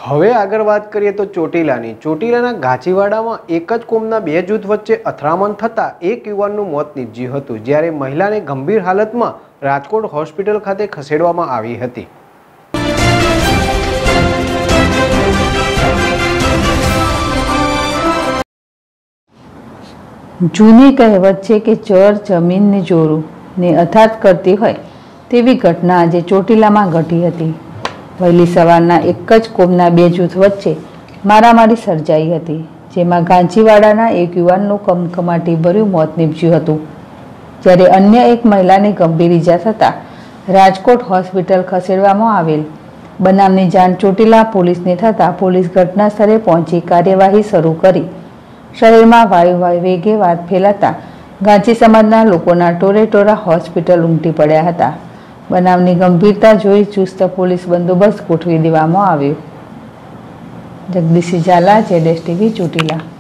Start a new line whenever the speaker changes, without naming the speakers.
હવે આગળ વાત કરીએ તો ચોટીલાના ગાચીવાડામાં એક જ કોમના બે જૂથ વચ્ચે અથડામણ થતાં એક યુવાનનું મોત નીપજ્યું હતું, જ્યારે મહિલાને ગંભીર હાલતમાં રાજકોટ હોસ્પિટલ ખાતે ખસેડવામાં આવી હતી.
જૂની કહેવત છે કે ચર જમીનને જોરું ને અથાત કરતી હોય તેવી ઘટના આજે ચોટીલામાં ઘટી હતી. વહેલી સવારના એક જ કોમના બે જૂથ વચ્ચે મારામારી સર્જાઈ હતી, જેમાં ગાંચીવાડાના એક યુવાનનું કમકમાટીભર્યું મોત નીપજ્યું હતું, જ્યારે અન્ય એક મહિલાને ગંભીર ઈજા થતાં રાજકોટ હોસ્પિટલ ખસેડવામાં આવેલ. બનાવની જાણ ચોટીલા પોલીસને થતાં પોલીસ ઘટના સ્થળે પહોંચી કાર્યવાહી શરૂ કરી. શહેરમાં વાયુવાય વેગે વાત ફેલાતા ગાંચી સમાજના લોકોના ટોળેટોળા હોસ્પિટલ ઉમટી પડ્યા હતા. બનાવની ગંભીરતા જોઈ ચુસ્ત પોલીસ બંદોબસ્ત ગોઠવી દેવામાં આવ્યો. જગદીશ ઝાલા, ZSTV ચોટીલા.